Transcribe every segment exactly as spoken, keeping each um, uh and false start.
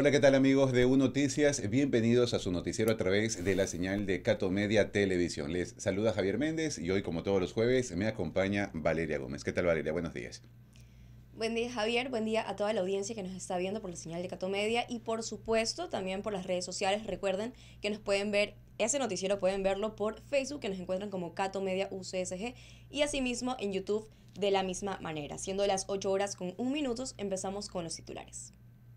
Hola, ¿qué tal amigos de U Noticias? Bienvenidos a su noticiero a través de la señal de Cato Media Televisión. Les saluda Javier Méndez y hoy, como todos los jueves, me acompaña Valeria Gómez. ¿Qué tal, Valeria? Buenos días. Buen día, Javier. Buen día a toda la audiencia que nos está viendo por la señal de Cato Media y, por supuesto, también por las redes sociales. Recuerden que nos pueden ver, ese noticiero pueden verlo por Facebook, que nos encuentran como Cato Media U C S G, y asimismo en YouTube de la misma manera. Siendo las ocho horas con un minuto, empezamos con los titulares.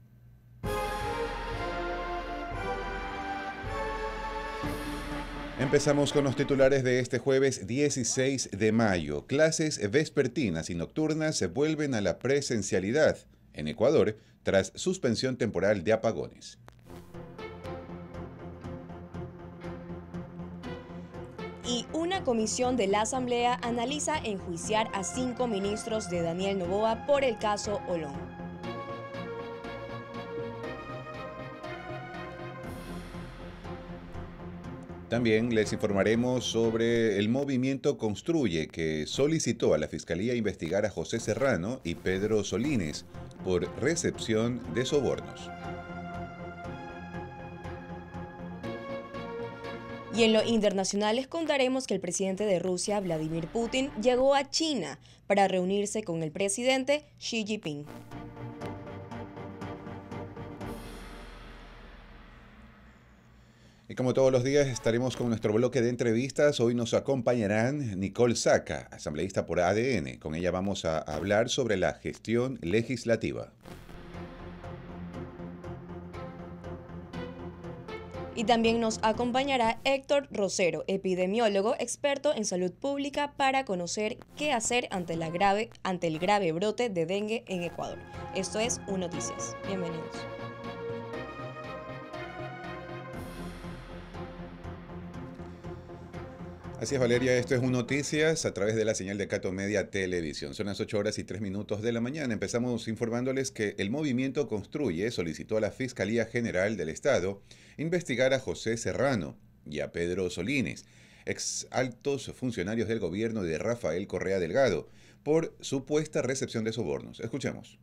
Empezamos con los titulares de este jueves dieciséis de mayo. Clases vespertinas y nocturnas se vuelven a la presencialidad en Ecuador tras suspensión temporal de apagones. Y una comisión de la Asamblea analiza enjuiciar a cinco ministros de Daniel Noboa por el caso Olón. También les informaremos sobre el movimiento Construye, que solicitó a la Fiscalía investigar a José Serrano y Pedro Solines por recepción de sobornos. Y en lo internacional les contaremos que el presidente de Rusia, Vladimir Putin, llegó a China para reunirse con el presidente Xi Jinping. Y como todos los días estaremos con nuestro bloque de entrevistas. Hoy nos acompañarán Nicole Saca, asambleísta por A D N. Con ella vamos a hablar sobre la gestión legislativa. Y también nos acompañará Héctor Rosero, epidemiólogo experto en salud pública, para conocer qué hacer ante, la grave, ante el grave brote de dengue en Ecuador. Esto es U Noticias. Bienvenidos. Así es, Valeria, esto es U Noticias a través de la señal de Cato Media Televisión. Son las ocho horas y tres minutos de la mañana. Empezamos informándoles que el movimiento Construye solicitó a la Fiscalía General del Estado investigar a José Serrano y a Pedro Solines, ex altos funcionarios del gobierno de Rafael Correa Delgado, por supuesta recepción de sobornos. Escuchemos.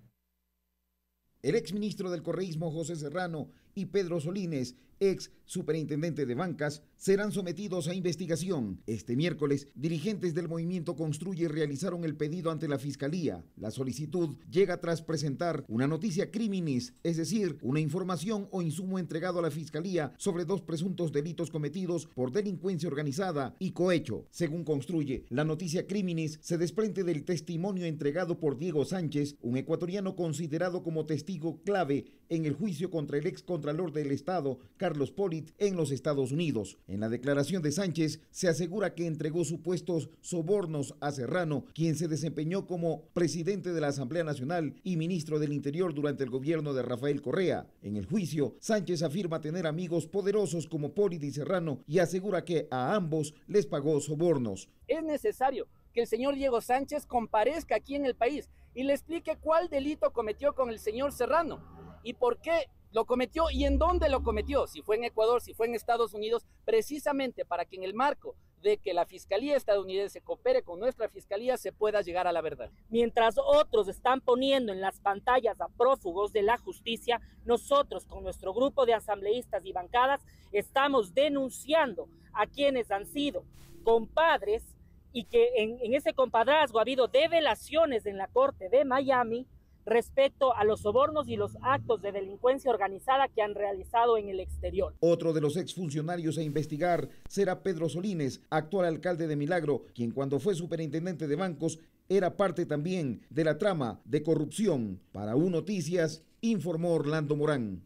El exministro del correísmo José Serrano y Pedro Solines, ex superintendente de bancas, serán sometidos a investigación. Este miércoles, dirigentes del movimiento Construye realizaron el pedido ante la Fiscalía. La solicitud llega tras presentar una noticia criminis, es decir, una información o insumo entregado a la Fiscalía sobre dos presuntos delitos cometidos por delincuencia organizada y cohecho. Según Construye, la noticia criminis se desprende del testimonio entregado por Diego Sánchez, un ecuatoriano considerado como testigo clave en el juicio contra el ex contralor del Estado, Carlos Polit, en los Estados Unidos. En la declaración de Sánchez se asegura que entregó supuestos sobornos a Serrano, quien se desempeñó como presidente de la Asamblea Nacional y ministro del Interior durante el gobierno de Rafael Correa. En el juicio, Sánchez afirma tener amigos poderosos como Polit y Serrano y asegura que a ambos les pagó sobornos. Es necesario que el señor Diego Sánchez comparezca aquí en el país y le explique cuál delito cometió con el señor Serrano y por qué lo cometió y en dónde lo cometió, si fue en Ecuador, si fue en Estados Unidos, precisamente para que en el marco de que la Fiscalía estadounidense coopere con nuestra Fiscalía se pueda llegar a la verdad. Mientras otros están poniendo en las pantallas a prófugos de la justicia, nosotros con nuestro grupo de asambleístas y bancadas estamos denunciando a quienes han sido compadres y que en, en ese compadrazgo ha habido develaciones en la Corte de Miami respecto a los sobornos y los actos de delincuencia organizada que han realizado en el exterior. Otro de los exfuncionarios a investigar será Pedro Solines, actual alcalde de Milagro, quien cuando fue superintendente de bancos era parte también de la trama de corrupción. Para U Noticias, informó Orlando Morán.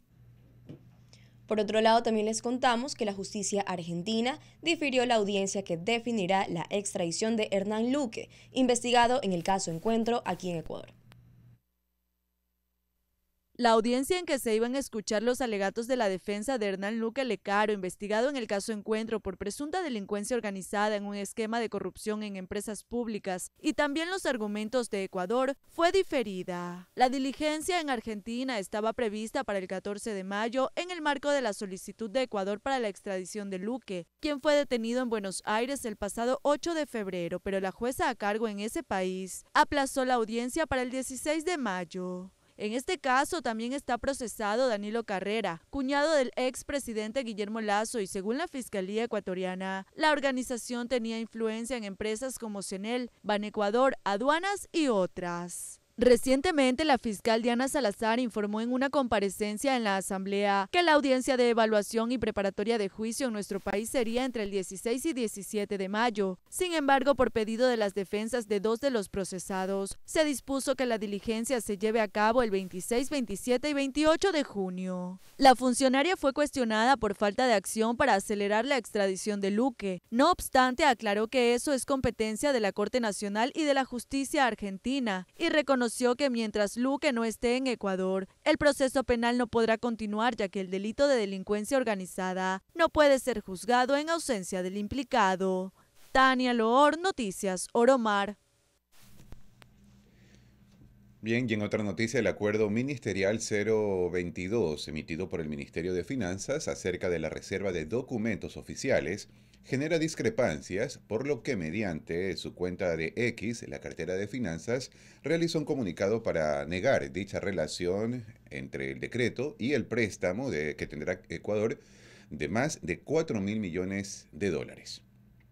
Por otro lado, también les contamos que la justicia argentina difirió la audiencia que definirá la extradición de Hernán Luque, investigado en el caso Encuentro aquí en Ecuador. La audiencia en que se iban a escuchar los alegatos de la defensa de Hernán Luque Lecaro, investigado en el caso Encuentro por presunta delincuencia organizada en un esquema de corrupción en empresas públicas, y también los argumentos de Ecuador, fue diferida. La diligencia en Argentina estaba prevista para el catorce de mayo en el marco de la solicitud de Ecuador para la extradición de Luque, quien fue detenido en Buenos Aires el pasado ocho de febrero, pero la jueza a cargo en ese país aplazó la audiencia para el dieciséis de mayo. En este caso también está procesado Danilo Carrera, cuñado del expresidente Guillermo Lasso, y según la Fiscalía ecuatoriana, la organización tenía influencia en empresas como Cenel, Banecuador, Aduanas y otras. Recientemente, la fiscal Diana Salazar informó en una comparecencia en la Asamblea que la audiencia de evaluación y preparatoria de juicio en nuestro país sería entre el dieciséis y diecisiete de mayo. Sin embargo, por pedido de las defensas de dos de los procesados, se dispuso que la diligencia se lleve a cabo el veintiséis, veintisiete y veintiocho de junio. La funcionaria fue cuestionada por falta de acción para acelerar la extradición de Luque. No obstante, aclaró que eso es competencia de la Corte Nacional y de la Justicia Argentina y reconoció que mientras Luque no esté en Ecuador, el proceso penal no podrá continuar, ya que el delito de delincuencia organizada no puede ser juzgado en ausencia del implicado. Tania Loor, Noticias Oromar. Bien, y en otra noticia, el acuerdo ministerial cero veintidós emitido por el Ministerio de Finanzas acerca de la reserva de documentos oficiales genera discrepancias, por lo que mediante su cuenta de X, la cartera de Finanzas, realizó un comunicado para negar dicha relación entre el decreto y el préstamo de, que tendrá Ecuador de más de cuatro mil millones de dólares.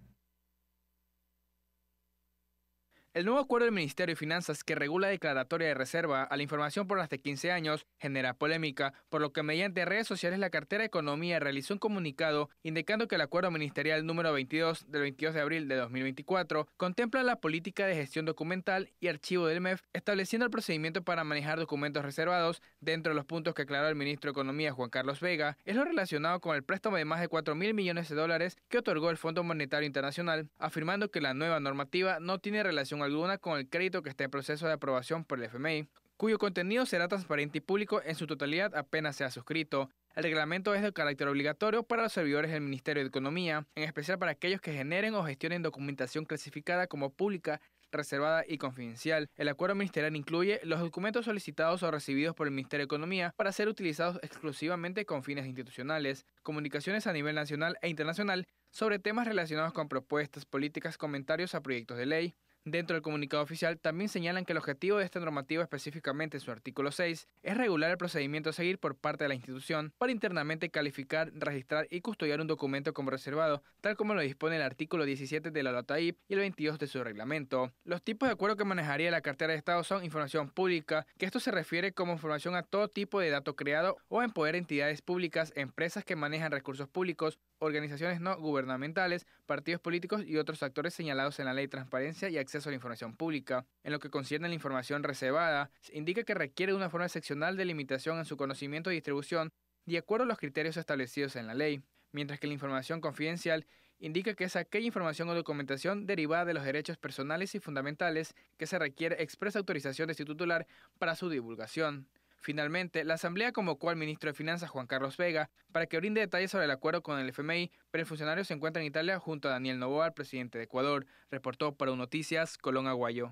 El nuevo acuerdo del Ministerio de Finanzas que regula la declaratoria de reserva a la información por hasta quince años genera polémica, por lo que mediante redes sociales la cartera de Economía realizó un comunicado indicando que el acuerdo ministerial número veintidós del veintidós de abril de dos mil veinticuatro contempla la política de gestión documental y archivo del M E F, estableciendo el procedimiento para manejar documentos reservados. Dentro de los puntos que aclaró el ministro de Economía, Juan Carlos Vega, es lo relacionado con el préstamo de más de cuatro mil millones de dólares que otorgó el Fondo Monetario Internacional, afirmando que la nueva normativa no tiene relación alguna con el crédito que está en proceso de aprobación por el F M I, cuyo contenido será transparente y público en su totalidad apenas sea suscrito. El reglamento es de carácter obligatorio para los servidores del Ministerio de Economía, en especial para aquellos que generen o gestionen documentación clasificada como pública, reservada y confidencial. El acuerdo ministerial incluye los documentos solicitados o recibidos por el Ministerio de Economía para ser utilizados exclusivamente con fines institucionales, comunicaciones a nivel nacional e internacional sobre temas relacionados con propuestas, políticas, comentarios a proyectos de ley. Dentro del comunicado oficial también señalan que el objetivo de esta normativa, específicamente en su artículo seis, es regular el procedimiento a seguir por parte de la institución para internamente calificar, registrar y custodiar un documento como reservado, tal como lo dispone el artículo diecisiete de la LOTAIP y el veintidós de su reglamento. Los tipos de acuerdo que manejaría la cartera de Estado son información pública, que esto se refiere como información a todo tipo de dato creado o en poder de entidades públicas, empresas que manejan recursos públicos, organizaciones no gubernamentales, partidos políticos y otros actores señalados en la Ley de Transparencia y Acceso a la Información Pública. En lo que concierne a la información reservada, se indica que requiere de una forma seccional de limitación en su conocimiento y distribución, de acuerdo a los criterios establecidos en la ley, mientras que la información confidencial indica que es aquella información o documentación derivada de los derechos personales y fundamentales que se requiere expresa autorización de su titular para su divulgación. Finalmente, la Asamblea convocó al ministro de Finanzas, Juan Carlos Vega, para que brinde detalles sobre el acuerdo con el F M I, pero el funcionario se encuentra en Italia junto a Daniel Noboa, el presidente de Ecuador. Reportó para Unoticias, Colón Aguayo.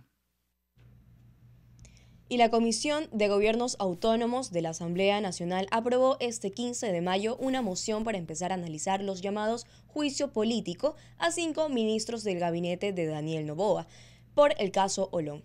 Y la Comisión de Gobiernos Autónomos de la Asamblea Nacional aprobó este quince de mayo una moción para empezar a analizar los llamados juicio político a cinco ministros del gabinete de Daniel Noboa por el caso Olón.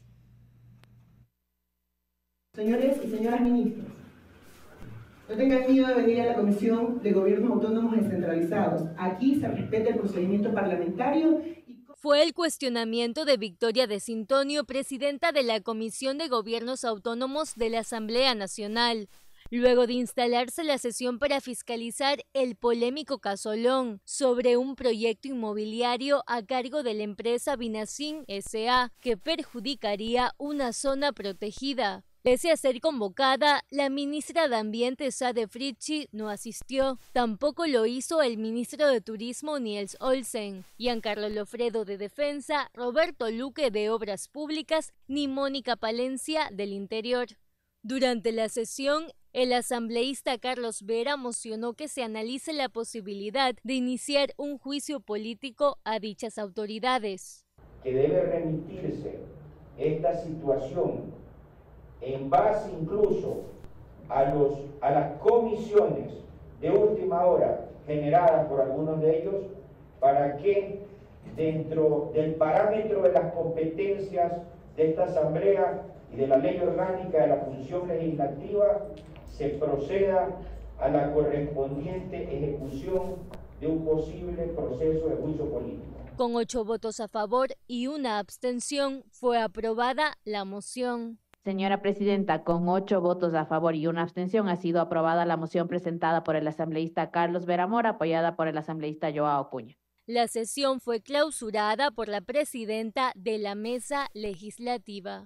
Señores y señoras ministros, no tengan miedo de venir a la Comisión de Gobiernos Autónomos Descentralizados. Aquí se respeta el procedimiento parlamentario. Y... Fue el cuestionamiento de Victoria de Sintonio, presidenta de la Comisión de Gobiernos Autónomos de la Asamblea Nacional, luego de instalarse la sesión para fiscalizar el polémico caso Olón sobre un proyecto inmobiliario a cargo de la empresa Binacin S A que perjudicaría una zona protegida. Pese a ser convocada, la ministra de Ambiente, Sade Fritchi, no asistió. Tampoco lo hizo el ministro de Turismo, Niels Olsen, Giancarlo Lofredo de Defensa, Roberto Luque de Obras Públicas, ni Mónica Palencia del Interior. Durante la sesión, el asambleísta Carlos Vera mocionó que se analice la posibilidad de iniciar un juicio político a dichas autoridades. Que debe remitirse esta situación en base incluso a, los, a las comisiones de última hora generadas por algunos de ellos, para que dentro del parámetro de las competencias de esta asamblea y de la Ley Orgánica de la Función Legislativa se proceda a la correspondiente ejecución de un posible proceso de juicio político. Con ocho votos a favor y una abstención, fue aprobada la moción. Señora Presidenta, con ocho votos a favor y una abstención ha sido aprobada la moción presentada por el asambleísta Carlos Veramor, apoyada por el asambleísta Joao Cuña. La sesión fue clausurada por la presidenta de la mesa legislativa.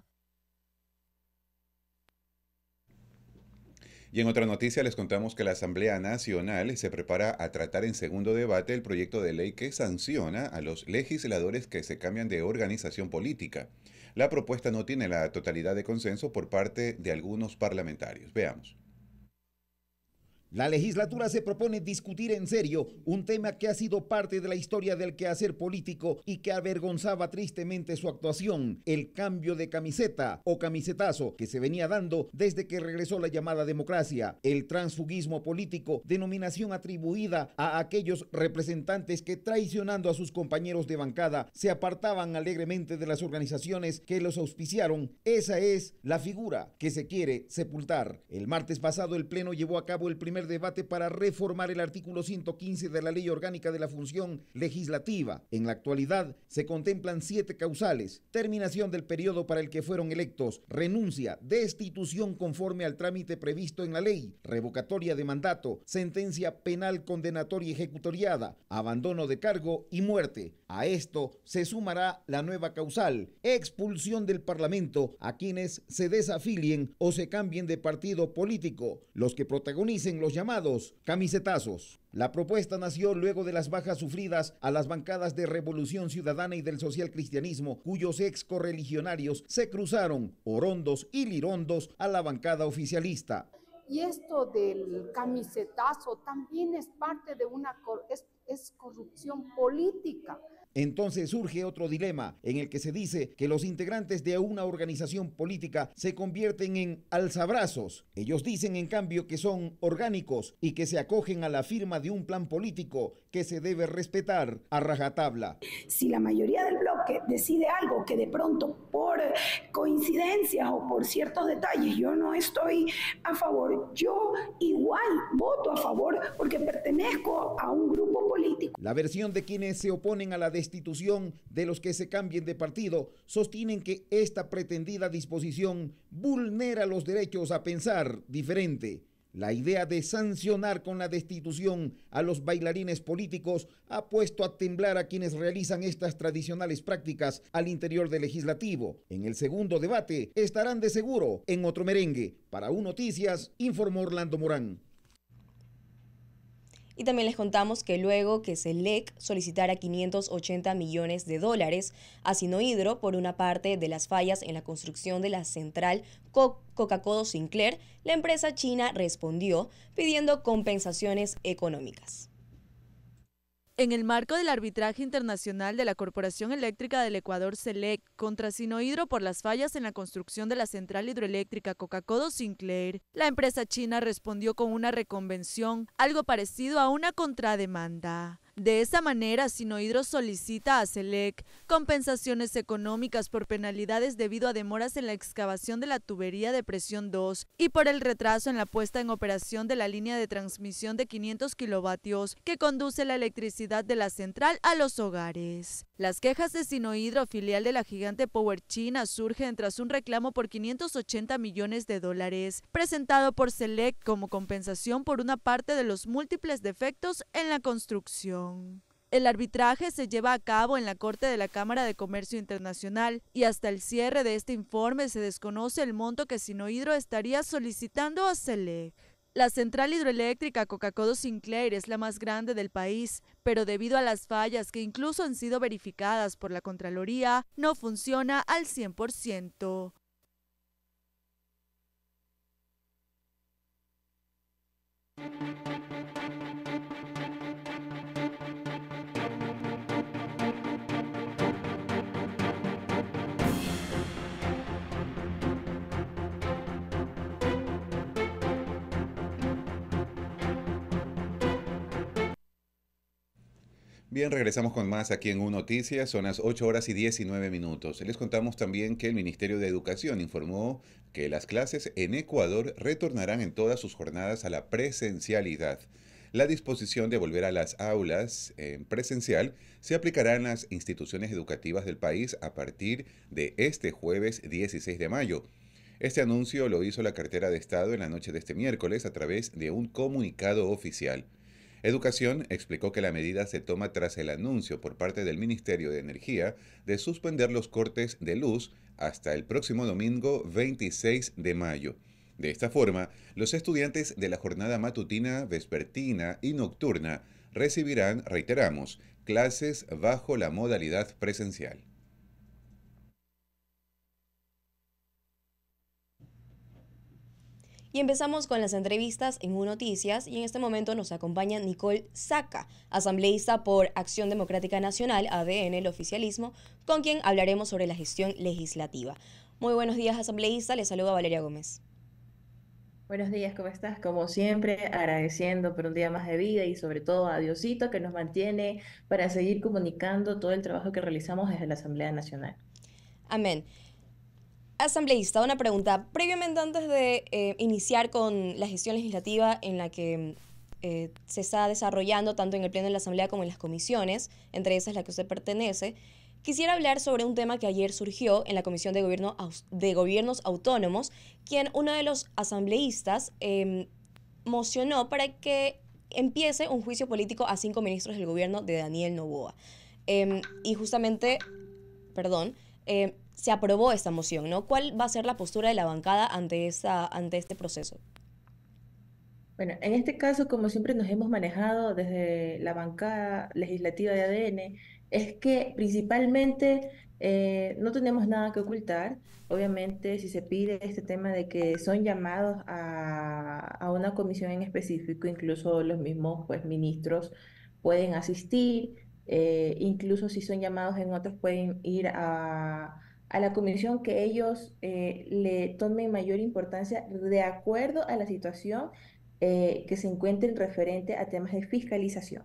Y en otra noticia les contamos que la Asamblea Nacional se prepara a tratar en segundo debate el proyecto de ley que sanciona a los legisladores que se cambian de organización política. La propuesta no tiene la totalidad de consenso por parte de algunos parlamentarios. Veamos. La legislatura se propone discutir en serio un tema que ha sido parte de la historia del quehacer político y que avergonzaba tristemente su actuación, el cambio de camiseta o camisetazo que se venía dando desde que regresó la llamada democracia, el transfugismo político, denominación atribuida a aquellos representantes que, traicionando a sus compañeros de bancada, se apartaban alegremente de las organizaciones que los auspiciaron. Esa es la figura que se quiere sepultar. El martes pasado el Pleno llevó a cabo el primer debate para reformar el artículo ciento quince de la Ley Orgánica de la Función Legislativa. En la actualidad se contemplan siete causales: terminación del periodo para el que fueron electos, renuncia, destitución conforme al trámite previsto en la ley, revocatoria de mandato, sentencia penal condenatoria ejecutoriada, abandono de cargo y muerte. A esto se sumará la nueva causal: expulsión del Parlamento a quienes se desafilien o se cambien de partido político, los que protagonicen los llamados camisetazos. La propuesta nació luego de las bajas sufridas a las bancadas de Revolución Ciudadana y del Social Cristianismo, cuyos ex correligionarios se cruzaron, orondos y lirondos, a la bancada oficialista. Y esto del camisetazo también es parte de una es, es corrupción política. Entonces surge otro dilema en el que se dice que los integrantes de una organización política se convierten en alzabrazos. Ellos dicen en cambio que son orgánicos y que se acogen a la firma de un plan político que se debe respetar a rajatabla. Si la mayoría del bloque decide algo que de pronto por coincidencias o por ciertos detalles yo no estoy a favor, yo igual voto a favor porque pertenezco a un grupo político. La versión de quienes se oponen a la destitución de los que se cambien de partido sostienen que esta pretendida disposición vulnera los derechos a pensar diferente. La idea de sancionar con la destitución a los bailarines políticos ha puesto a temblar a quienes realizan estas tradicionales prácticas al interior del legislativo. En el segundo debate estarán de seguro en otro merengue. Para U Noticias, informó Orlando Morán. Y también les contamos que luego que Selec solicitara quinientos ochenta millones de dólares a Sinohydro por una parte de las fallas en la construcción de la central Co- Coca-Codo Sinclair, la empresa china respondió pidiendo compensaciones económicas. En el marco del arbitraje internacional de la Corporación Eléctrica del Ecuador Selec contra Sinohydro por las fallas en la construcción de la central hidroeléctrica Coca-Codo Sinclair, la empresa china respondió con una reconvención, algo parecido a una contrademanda. De esa manera, Sinohydro solicita a Selec compensaciones económicas por penalidades debido a demoras en la excavación de la tubería de presión dos y por el retraso en la puesta en operación de la línea de transmisión de quinientos kilovatios que conduce la electricidad de la central a los hogares. Las quejas de Sinohydro, filial de la gigante Power China, surgen tras un reclamo por quinientos ochenta millones de dólares presentado por Selec como compensación por una parte de los múltiples defectos en la construcción. El arbitraje se lleva a cabo en la Corte de la Cámara de Comercio Internacional y hasta el cierre de este informe se desconoce el monto que Sinohydro estaría solicitando a Selec. La central hidroeléctrica Coca-Codo Sinclair es la más grande del país, pero debido a las fallas que incluso han sido verificadas por la Contraloría, no funciona al cien por ciento. Bien, regresamos con más aquí en U Noticias, son las ocho horas y diecinueve minutos. Les contamos también que el Ministerio de Educación informó que las clases en Ecuador retornarán en todas sus jornadas a la presencialidad. La disposición de volver a las aulas en presencial se aplicará en las instituciones educativas del país a partir de este jueves dieciséis de mayo. Este anuncio lo hizo la cartera de Estado en la noche de este miércoles a través de un comunicado oficial. Educación explicó que la medida se toma tras el anuncio por parte del Ministerio de Energía de suspender los cortes de luz hasta el próximo domingo veintiséis de mayo. De esta forma, los estudiantes de la jornada matutina, vespertina y nocturna recibirán, reiteramos, clases bajo la modalidad presencial. Y empezamos con las entrevistas en U Noticias y en este momento nos acompaña Nicole Saca, asambleísta por Acción Democrática Nacional, A D N, el oficialismo, con quien hablaremos sobre la gestión legislativa. Muy buenos días, asambleísta, le saluda Valeria Gómez. Buenos días, ¿cómo estás? Como siempre, agradeciendo por un día más de vida y sobre todo a Diosito que nos mantiene para seguir comunicando todo el trabajo que realizamos desde la Asamblea Nacional. Amén. Asambleísta, una pregunta. Previamente, antes de eh, iniciar con la gestión legislativa en la que eh, se está desarrollando tanto en el Pleno de la Asamblea como en las comisiones, entre esas la que usted pertenece, quisiera hablar sobre un tema que ayer surgió en la Comisión de, Gobierno, de Gobiernos Autónomos, quien uno de los asambleístas eh, mocionó para que empiece un juicio político a cinco ministros del gobierno de Daniel Noboa. Eh, y justamente, perdón, eh, se aprobó esta moción, ¿no? ¿Cuál va a ser la postura de la bancada ante, esta, ante este proceso? Bueno, en este caso, como siempre nos hemos manejado desde la bancada legislativa de A D N, es que principalmente eh, no tenemos nada que ocultar. Obviamente, si se pide este tema de que son llamados a, a una comisión en específico, incluso los mismos pues, ministros pueden asistir, eh, incluso si son llamados en otros pueden ir a... a la comisión que ellos eh, le tomen mayor importancia de acuerdo a la situación eh, que se encuentren referente a temas de fiscalización.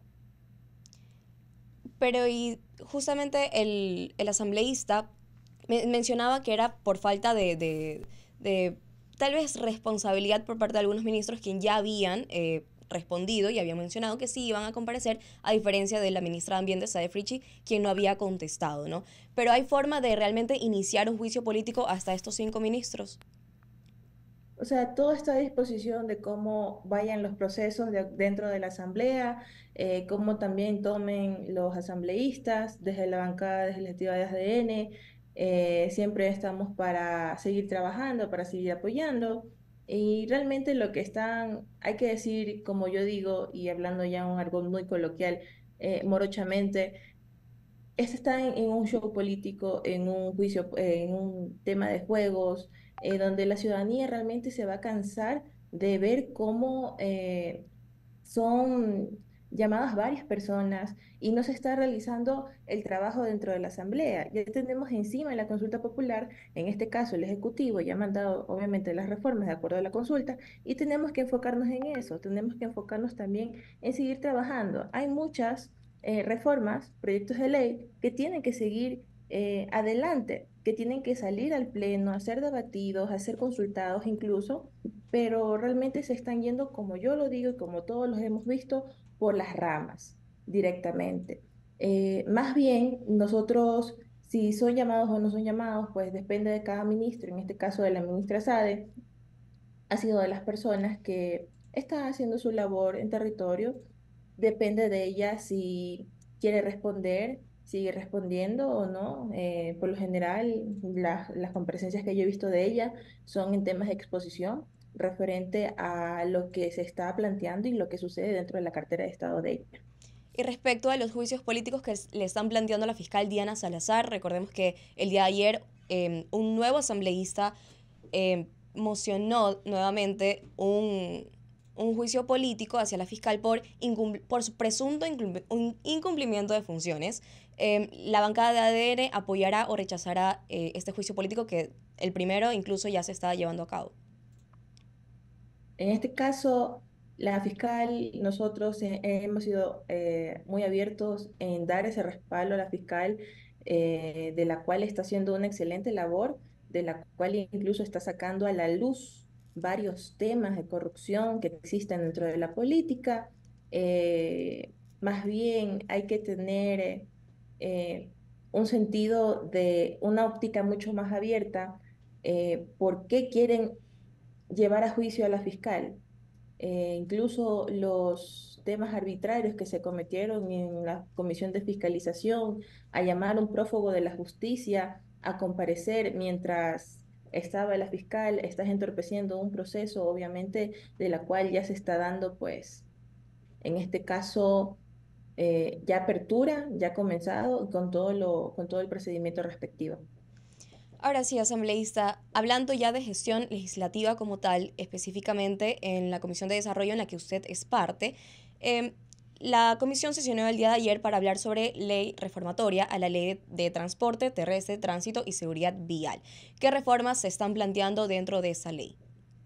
Pero y justamente el, el asambleísta me, mencionaba que era por falta de, de, de tal vez responsabilidad por parte de algunos ministros quien ya habían eh, respondido y habían mencionado que sí iban a comparecer, a diferencia de la ministra de Ambiente, Sade Frichi, quien no había contestado, ¿no? Pero ¿hay forma de realmente iniciar un juicio político hasta estos cinco ministros? O sea, todo está a disposición de cómo vayan los procesos de, dentro de la asamblea, eh, cómo también tomen los asambleístas desde la bancada legislativa de A D N. Eh, siempre estamos para seguir trabajando, para seguir apoyando. Y realmente lo que están, hay que decir, como yo digo, y hablando ya un algo muy coloquial, eh, morochamente, esto está en, en un show político, en un juicio, eh, en un tema de juegos, eh, donde la ciudadanía realmente se va a cansar de ver cómo eh, son llamadas varias personas y no se está realizando el trabajo dentro de la asamblea. Ya tenemos encima en la consulta popular, en este caso el Ejecutivo ya ha mandado obviamente las reformas de acuerdo a la consulta y tenemos que enfocarnos en eso, tenemos que enfocarnos también en seguir trabajando. Hay muchas eh, reformas, proyectos de ley que tienen que seguir eh, adelante, que tienen que salir al pleno, a ser debatidos, a ser consultados incluso, pero realmente se están yendo, como yo lo digo y como todos los hemos visto, por las ramas directamente. Eh, más bien, nosotros, si son llamados o no son llamados, pues depende de cada ministro, en este caso de la ministra Sade, ha sido de las personas que está haciendo su labor en territorio, depende de ella si quiere responder, sigue respondiendo o no. Eh, por lo general, las, las comparecencias que yo he visto de ella son en temas de exposición, referente a lo que se está planteando y lo que sucede dentro de la cartera de Estado de ella. Y respecto a los juicios políticos que le están planteando a la fiscal Diana Salazar, recordemos que el día de ayer eh, un nuevo asambleísta eh, mocionó nuevamente un, un juicio político hacia la fiscal por, por su presunto incumplimiento de funciones. Eh, la bancada de A D N apoyará o rechazará eh, este juicio político, que el primero incluso ya se está llevando a cabo. En este caso, La fiscal, nosotros eh, hemos sido eh, muy abiertos en dar ese respaldo a la fiscal, eh, de la cual está haciendo una excelente labor, de la cual incluso está sacando a la luz varios temas de corrupción que existen dentro de la política. Eh, más bien hay que tener eh, eh, un sentido de una óptica mucho más abierta. Eh, ¿por qué quieren llevar a juicio a la fiscal? Eh, incluso los temas arbitrarios que se cometieron en la Comisión de Fiscalización, a llamar a un prófugo de la justicia a comparecer mientras estaba la fiscal, estás entorpeciendo un proceso, obviamente, de la cual ya se está dando, pues, en este caso, eh, ya apertura, ya ha comenzado con todo lo, con todo el procedimiento respectivo. Ahora sí, asambleísta, hablando ya de gestión legislativa como tal, específicamente en la Comisión de Desarrollo en la que usted es parte, eh, la comisión sesionó el día de ayer para hablar sobre ley reformatoria a la ley de transporte terrestre, tránsito y seguridad vial. ¿Qué reformas se están planteando dentro de esa ley?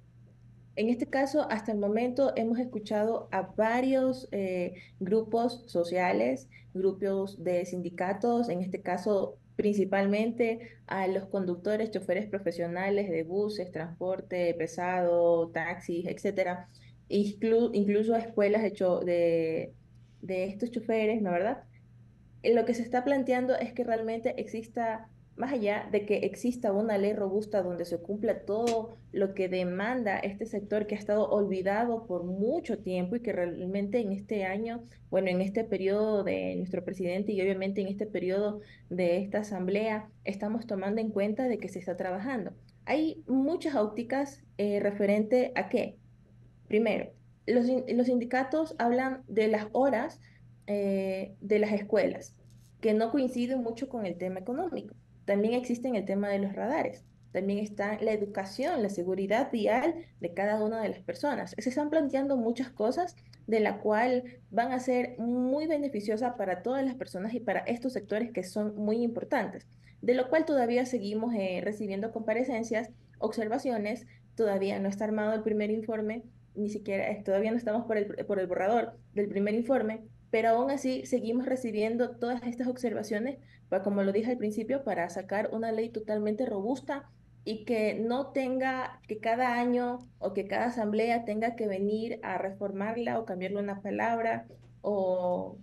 En este caso, hasta el momento hemos escuchado a varios eh, grupos sociales, grupos de sindicatos, en este caso principalmente a los conductores, choferes profesionales de buses, transporte pesado, taxis, etcétera, Inclu incluso a escuelas de, de, de estos choferes, ¿no verdad? Lo que se está planteando es que realmente exista, más allá de que exista una ley robusta donde se cumpla todo lo que demanda este sector que ha estado olvidado por mucho tiempo y que realmente en este año, bueno, en este periodo de nuestro presidente y obviamente en este periodo de esta asamblea, estamos tomando en cuenta de que se está trabajando. Hay muchas ópticas eh, referente a qué. Primero, los, los sindicatos hablan de las horas eh, de las escuelas, que no coinciden mucho con el tema económico. También existe el tema de los radares. También está la educación, la seguridad vial de cada una de las personas. Se están planteando muchas cosas de la cual van a ser muy beneficiosas para todas las personas y para estos sectores que son muy importantes, de lo cual todavía seguimos eh, recibiendo comparecencias, observaciones, todavía no está armado el primer informe, ni siquiera, eh, todavía no estamos por el, por el borrador del primer informe, pero aún así seguimos recibiendo todas estas observaciones, pues, como lo dije al principio, para sacar una ley totalmente robusta y que no tenga que cada año o que cada asamblea tenga que venir a reformarla o cambiarle una palabra o,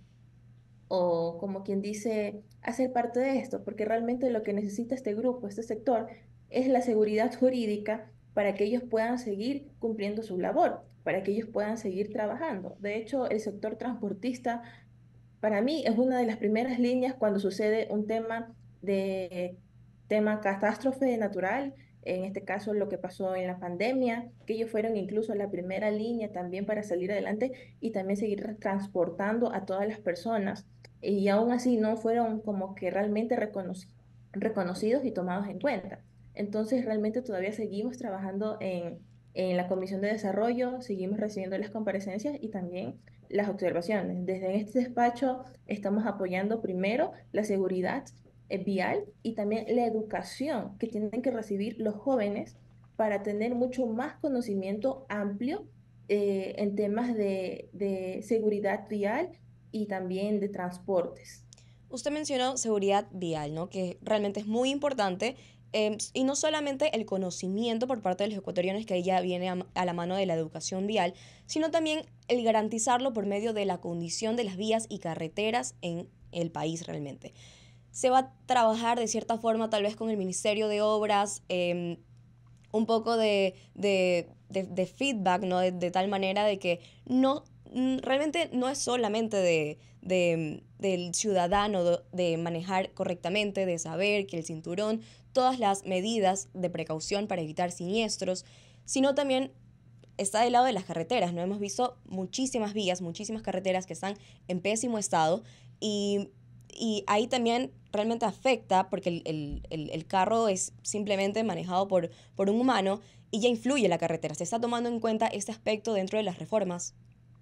o como quien dice, hacer parte de esto, porque realmente lo que necesita este grupo, este sector, es la seguridad jurídica para que ellos puedan seguir cumpliendo su labor, para que ellos puedan seguir trabajando. De hecho, el sector transportista, para mí, es una de las primeras líneas cuando sucede un tema de tema catástrofe natural, en este caso lo que pasó en la pandemia, que ellos fueron incluso la primera línea también para salir adelante y también seguir transportando a todas las personas. Y aún así no fueron como que realmente reconoc reconocidos y tomados en cuenta. Entonces realmente todavía seguimos trabajando en, en la Comisión de Desarrollo, seguimos recibiendo las comparecencias y también las observaciones. Desde este despacho estamos apoyando primero la seguridad vial y también la educación que tienen que recibir los jóvenes para tener mucho más conocimiento amplio eh, en temas de, de seguridad vial y también de transportes. Usted mencionó seguridad vial, ¿no? Que realmente es muy importante. Eh, y no solamente el conocimiento por parte de los ecuatorianos, que ahí ya viene a, a la mano de la educación vial, sino también el garantizarlo por medio de la condición de las vías y carreteras en el país realmente. Se va a trabajar de cierta forma tal vez con el Ministerio de Obras, eh, un poco de, de, de, de feedback, ¿no? De, de tal manera de que no, realmente no es solamente de, de, del ciudadano de, de manejar correctamente, de saber que el cinturón, todas las medidas de precaución para evitar siniestros, sino también está del lado de las carreteras, ¿no? Hemos visto muchísimas vías, muchísimas carreteras que están en pésimo estado y, y ahí también realmente afecta porque el, el, el, el carro es simplemente manejado por, por un humano y ya influye la carretera. ¿Se está tomando en cuenta este aspecto dentro de las reformas?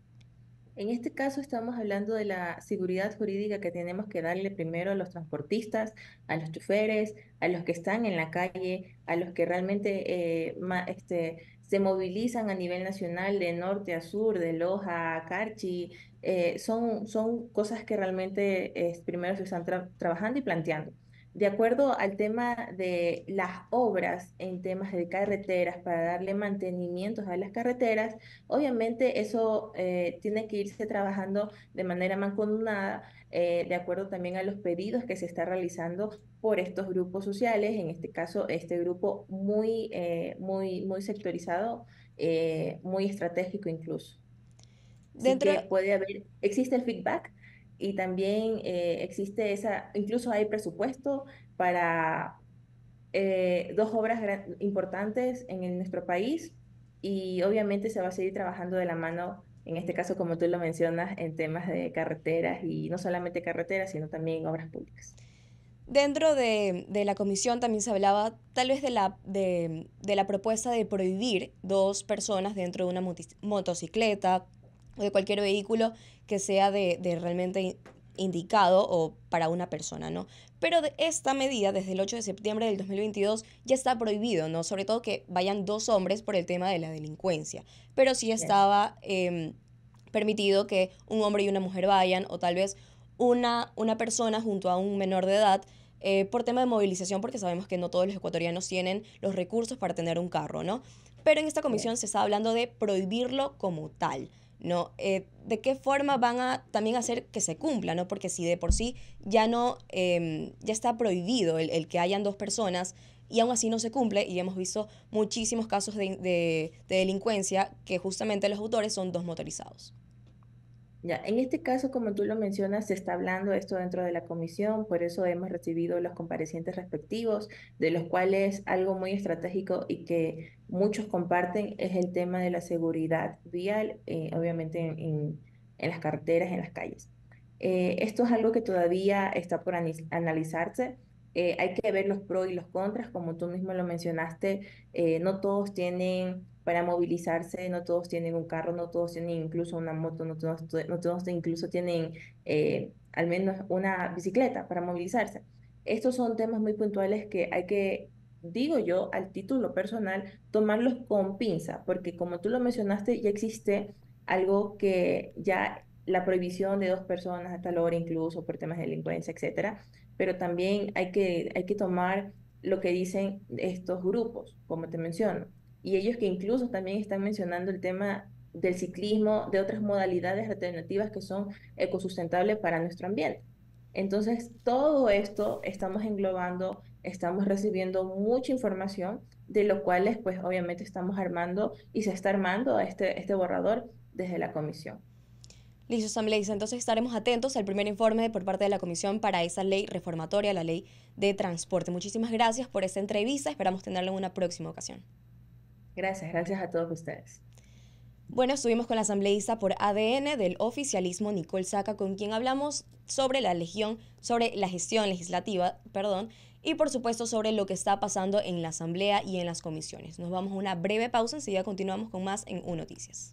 En este caso estamos hablando de la seguridad jurídica que tenemos que darle primero a los transportistas, a los choferes, a los que están en la calle, a los que realmente eh, ma, este, se movilizan a nivel nacional de norte a sur, de Loja a Carchi. Eh, son, son cosas que realmente eh, primero se están tra trabajando y planteando. De acuerdo al tema de las obras en temas de carreteras, para darle mantenimientos a las carreteras, obviamente eso eh, tiene que irse trabajando de manera mancomunada, eh, de acuerdo también a los pedidos que se está realizando por estos grupos sociales, en este caso este grupo muy, eh, muy, muy sectorizado, eh, muy estratégico incluso. Dentro... Así que puede haber, existe el feedback y también eh, existe esa, incluso hay presupuesto para eh, dos obras importantes en, en nuestro país, y obviamente se va a seguir trabajando de la mano, en este caso como tú lo mencionas, en temas de carreteras, y no solamente carreteras, sino también obras públicas. Dentro de, de la comisión también se hablaba tal vez de la, de, de la propuesta de prohibir dos personas dentro de una motocicleta o de cualquier vehículo que sea de, de realmente indicado o para una persona, ¿no? Pero de esta medida, desde el ocho de septiembre del dos mil veintidós, ya está prohibido, ¿no? Sobre todo que vayan dos hombres por el tema de la delincuencia. Pero sí estaba eh, permitido que un hombre y una mujer vayan, o tal vez una, una persona junto a un menor de edad, eh, por tema de movilización, porque sabemos que no todos los ecuatorianos tienen los recursos para tener un carro, ¿no? Pero en esta comisión se está hablando de prohibirlo como tal, ¿no? Eh, ¿De qué forma van a también hacer que se cumpla, ¿no? Porque si de por sí ya no, eh, ya está prohibido el, el que hayan dos personas y aún así no se cumple, y hemos visto muchísimos casos de, de, de delincuencia que justamente los autores son dos motorizados. Ya, en este caso, como tú lo mencionas, se está hablando esto dentro de la comisión, por eso hemos recibido los comparecientes respectivos, de los cuales algo muy estratégico y que muchos comparten es el tema de la seguridad vial, eh, obviamente en, en, en las carreteras, en las calles. Eh, esto es algo que todavía está por analizarse. Eh, hay que ver los pros y los contras, como tú mismo lo mencionaste, eh, no todos tienen para movilizarse, no todos tienen un carro, no todos tienen incluso una moto, no todos, no todos incluso tienen eh, al menos una bicicleta para movilizarse. Estos son temas muy puntuales que hay que, digo yo, al título personal, tomarlos con pinza, porque como tú lo mencionaste, ya existe algo que ya la prohibición de dos personas a tal hora, incluso por temas de delincuencia, etcétera, pero también hay que, hay que tomar lo que dicen estos grupos, como te menciono, y ellos que incluso también están mencionando el tema del ciclismo, de otras modalidades alternativas que son ecosustentables para nuestro ambiente. Entonces, todo esto estamos englobando, estamos recibiendo mucha información, de lo cuales, pues, obviamente estamos armando y se está armando este, este borrador desde la comisión. Listo, asambleísta. Entonces estaremos atentos al primer informe por parte de la comisión para esa ley reformatoria, la ley de transporte. Muchísimas gracias por esta entrevista. Esperamos tenerla en una próxima ocasión. Gracias, gracias a todos ustedes. Bueno, estuvimos con la asambleísta por A D N del oficialismo, Nicole Saca, con quien hablamos sobre la legión, sobre la gestión legislativa, perdón, y por supuesto sobre lo que está pasando en la asamblea y en las comisiones. Nos vamos a una breve pausa, enseguida continuamos con más en U Noticias.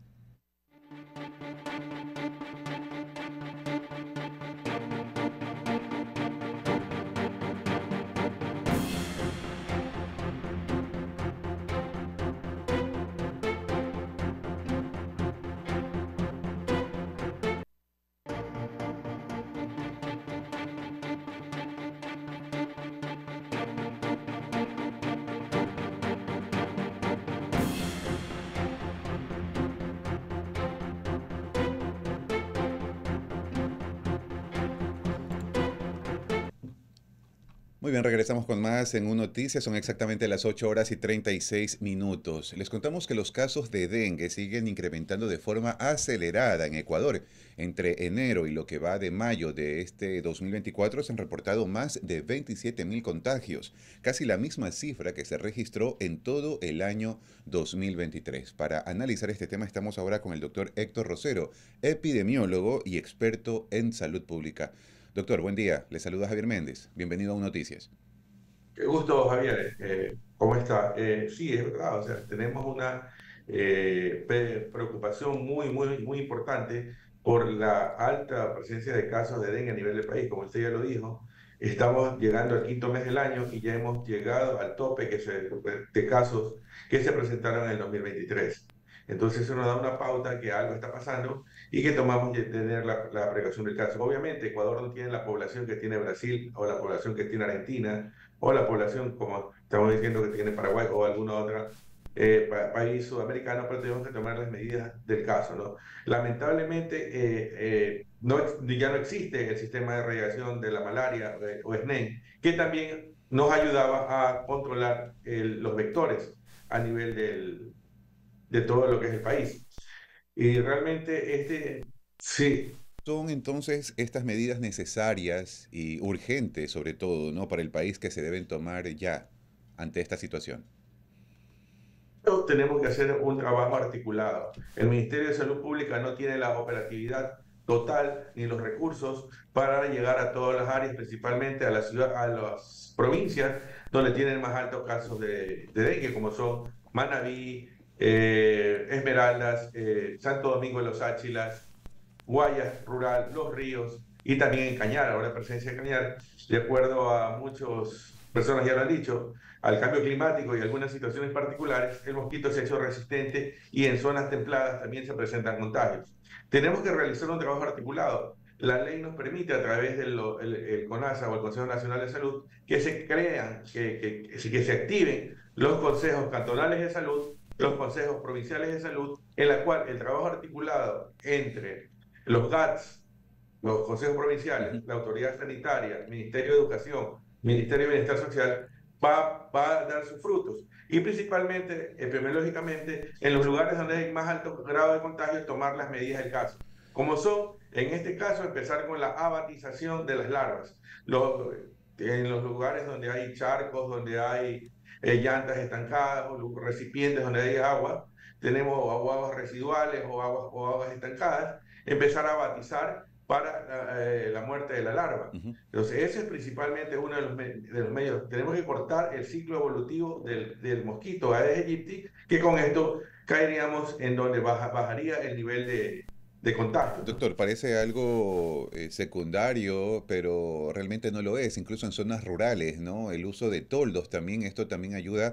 Muy bien, regresamos con más en U Noticias. Son exactamente las ocho horas y treinta y seis minutos. Les contamos que los casos de dengue siguen incrementando de forma acelerada en Ecuador. Entre enero y lo que va de mayo de este dos mil veinticuatro se han reportado más de veintisiete mil contagios, casi la misma cifra que se registró en todo el año dos mil veintitrés. Para analizar este tema estamos ahora con el doctor Héctor Rosero, epidemiólogo y experto en salud pública. Doctor, buen día. Le saluda Javier Méndez. Bienvenido a U Noticias. Qué gusto, Javier. Eh, ¿Cómo está? Eh, sí, es verdad. O sea, tenemos una eh, preocupación muy, muy, muy importante por la alta presencia de casos de dengue a nivel del país. Como usted ya lo dijo, estamos llegando al quinto mes del año y ya hemos llegado al tope que se, de casos que se presentaron en el dos mil veintitrés. Entonces eso nos da una pauta que algo está pasando y que tomamos de tener la, la precaución del caso. Obviamente Ecuador no tiene la población que tiene Brasil o la población que tiene Argentina o la población, como estamos diciendo, que tiene Paraguay o alguna otra eh, pa país sudamericano, pero tenemos que tomar las medidas del caso, ¿no? Lamentablemente eh, eh, no, ya no existe el sistema de erradicación de la malaria eh, o S N E M, que también nos ayudaba a controlar el, los vectores a nivel del de todo lo que es el país. Y realmente este, sí. Son entonces estas medidas necesarias y urgentes, sobre todo, ¿no?, para el país, que se deben tomar ya ante esta situación. Tenemos que hacer un trabajo articulado. El Ministerio de Salud Pública no tiene la operatividad total ni los recursos para llegar a todas las áreas, principalmente a la ciudad, a las provincias donde tienen más altos casos de, de dengue, como son Manabí, Eh, Esmeraldas, eh, Santo Domingo de los Áchilas, Guayas Rural, Los Ríos y también en Cañar. Ahora presencia de Cañar, de acuerdo a muchas personas ya lo han dicho, al cambio climático y algunas situaciones particulares, el mosquito se ha hecho resistente y en zonas templadas también se presentan contagios. Tenemos que realizar un trabajo articulado. La ley nos permite, a través del el, el CONASA o el Consejo Nacional de Salud, que se crean, que, que, que se activen los consejos cantonales de salud, los consejos provinciales de salud, en la cual el trabajo articulado entre los G A T S, los consejos provinciales, la autoridad sanitaria, Ministerio de Educación, Ministerio de Bienestar Social, va, va a dar sus frutos. Y principalmente, epidemiológicamente, en los lugares donde hay más alto grado de contagio, tomar las medidas del caso. Como son, en este caso, empezar con la abatización de las larvas. Los, en los lugares donde hay charcos, donde hay Eh, llantas estancadas o recipientes donde hay agua, tenemos aguas residuales o aguas, o aguas estancadas, empezar a batizar para eh, la muerte de la larva. Uh-huh. Entonces ese es principalmente uno de los, de los medios. Tenemos que cortar el ciclo evolutivo del, del mosquito Aedes aegypti, que con esto caeríamos en donde baja, bajaría el nivel de de contagio. Doctor, parece algo eh, secundario, pero realmente no lo es, incluso en zonas rurales, ¿no? El uso de toldos también, esto también ayuda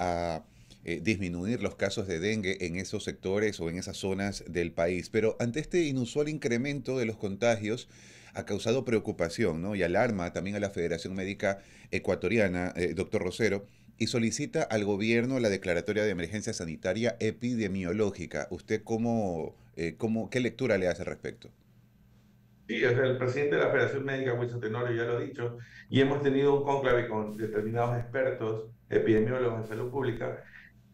a eh, disminuir los casos de dengue en esos sectores o en esas zonas del país. Pero ante este inusual incremento de los contagios, ha causado preocupación, ¿no?, y alarma también a la Federación Médica Ecuatoriana, eh, doctor Rosero, y solicita al gobierno la declaratoria de emergencia sanitaria epidemiológica. ¿Usted cómo, eh, cómo, qué lectura le hace al respecto? Sí, o sea, el presidente de la Federación Médica, Wilson Tenorio, ya lo ha dicho, y hemos tenido un cónclave con determinados expertos, epidemiólogos en salud pública,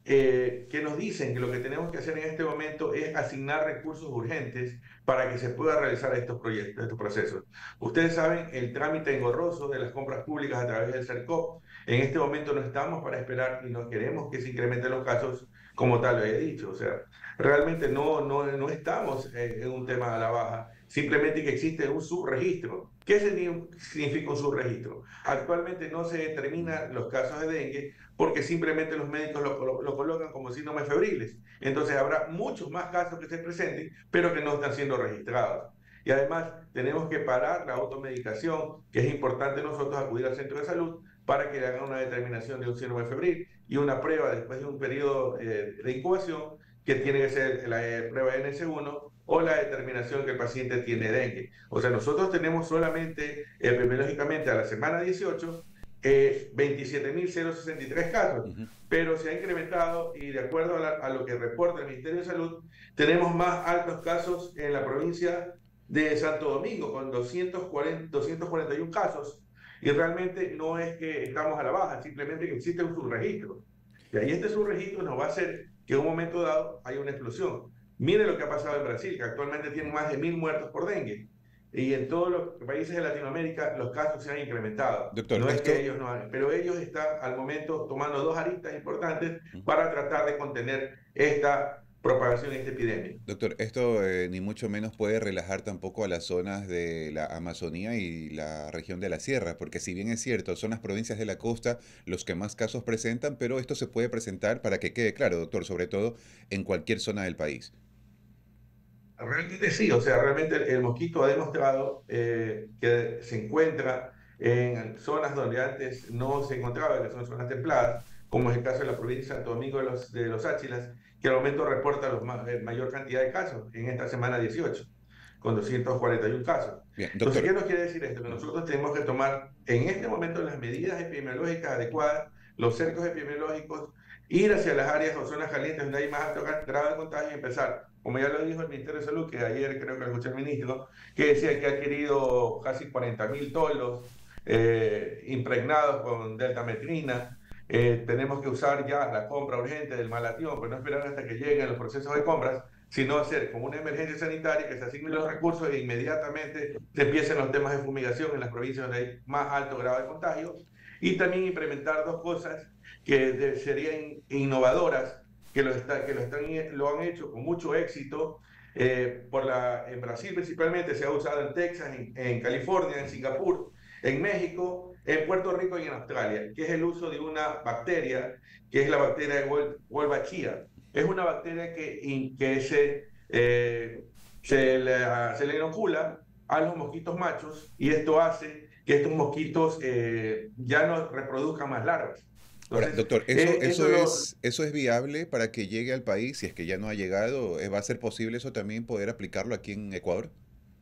eh, que nos dicen que lo que tenemos que hacer en este momento es asignar recursos urgentes para que se pueda realizar estos proyectos, estos procesos. Ustedes saben el trámite engorroso de las compras públicas a través del CERCOP. En este momento no estamos para esperar y no queremos que se incrementen los casos, como tal lo he dicho. O sea, realmente no, no, no estamos en un tema a la baja, simplemente que existe un subregistro. ¿Qué significa un subregistro? Actualmente no se determinan los casos de dengue porque simplemente los médicos lo, lo, lo colocan como síndromes febriles. Entonces habrá muchos más casos que se presenten, pero que no están siendo registrados. Y además tenemos que parar la automedicación, que es importante nosotros acudir al centro de salud para que le hagan una determinación de un síndrome febril y una prueba después de un periodo eh, de incubación, que tiene que ser la eh, prueba N S uno o la determinación que el paciente tiene dengue. O sea, nosotros tenemos solamente, epidemiológicamente, a la semana dieciocho, eh, veintisiete mil sesenta y tres casos, uh-huh. pero se ha incrementado y de acuerdo a, la, a lo que reporta el Ministerio de Salud, tenemos más altos casos en la provincia de Santo Domingo, con doscientos cuarenta, doscientos cuarenta y uno casos, y realmente no es que estamos a la baja, simplemente que existe un subregistro. Y ahí este subregistro nos va a hacer que en un momento dado haya una explosión. Mire lo que ha pasado en Brasil, que actualmente tiene más de mil muertos por dengue. Y en todos los países de Latinoamérica los casos se han incrementado. Doctor, no es esto... que ellos no hagan, pero ellos están al momento tomando dos aristas importantes para tratar de contener esta propagación de esta epidemia. Doctor, esto eh, ni mucho menos puede relajar tampoco a las zonas de la Amazonía y la región de la Sierra, porque si bien es cierto, son las provincias de la costa los que más casos presentan, pero esto se puede presentar, para que quede claro, doctor, sobre todo en cualquier zona del país. Realmente sí, o sea, realmente el, el mosquito ha demostrado eh, que se encuentra en zonas donde antes no se encontraba, que son zonas templadas, como es el caso de la provincia de Santo Domingo de los, de los Áchilas, que al momento reporta los ma mayor cantidad de casos, en esta semana dieciocho, con doscientos cuarenta y uno casos. Bien, entonces, ¿qué nos quiere decir esto? Que nosotros tenemos que tomar en este momento las medidas epidemiológicas adecuadas, los cercos epidemiológicos, ir hacia las áreas o zonas calientes donde hay más alto grado de contagio y empezar, como ya lo dijo el Ministerio de Salud, que ayer creo que lo escuché el ministro, que decía que ha adquirido casi cuarenta mil tolos eh, impregnados con deltametrina. Eh, tenemos que usar ya la compra urgente del malatión, pero no esperar hasta que lleguen los procesos de compras, sino hacer como una emergencia sanitaria, que se asignen los recursos e inmediatamente se empiecen los temas de fumigación en las provincias donde hay más alto grado de contagio, y también implementar dos cosas que de, serían innovadoras, que, lo, está, que lo, están, lo han hecho con mucho éxito. Eh, por la, en Brasil principalmente se ha usado en Texas, en, en California, en Singapur, en México, en Puerto Rico y en Australia, que es el uso de una bacteria, que es la bacteria de Wolbachia. Es una bacteria que, que se, eh, se, le, se le inocula a los mosquitos machos, y esto hace que estos mosquitos eh, ya no reproduzcan más larvas. Ahora, doctor, ¿eso, eh, eso, eso, es, ¿eso es viable para que llegue al país? Si es que ya no ha llegado, ¿va a ser posible eso también poder aplicarlo aquí en Ecuador?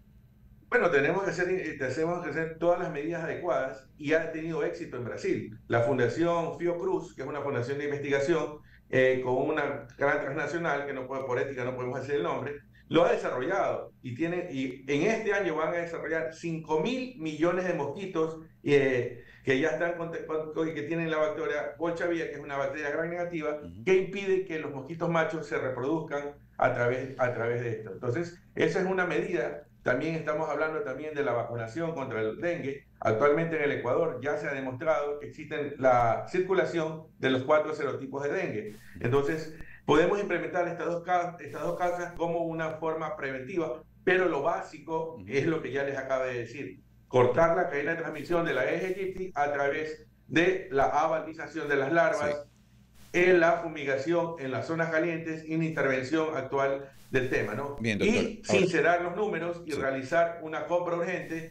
Bueno, tenemos que, hacer, tenemos que hacer todas las medidas adecuadas, y ha tenido éxito en Brasil. La Fundación Fiocruz, que es una fundación de investigación eh, con una gran transnacional, que no puede, por ética no podemos decir el nombre, lo ha desarrollado, y, tiene, y en este año van a desarrollar cinco mil millones de mosquitos eh, que ya están con, con, que tienen la bacteria Wolbachia, que es una bacteria gram negativa, uh-huh. que impide que los mosquitos machos se reproduzcan a través, a través de esto. Entonces, esa es una medida. También estamos hablando también de la vacunación contra el dengue. Actualmente en el Ecuador ya se ha demostrado que existe la circulación de los cuatro serotipos de dengue. Entonces, podemos implementar estas dos, estas dos causas como una forma preventiva, pero lo básico es lo que ya les acabo de decir: cortar la cadena de transmisión de la Aedes aegypti a través de la abatización de las larvas, sí. en la fumigación en las zonas calientes y una intervención actual del tema, ¿no? Bien, doctor. Y sincerar los números y sí. realizar una compra urgente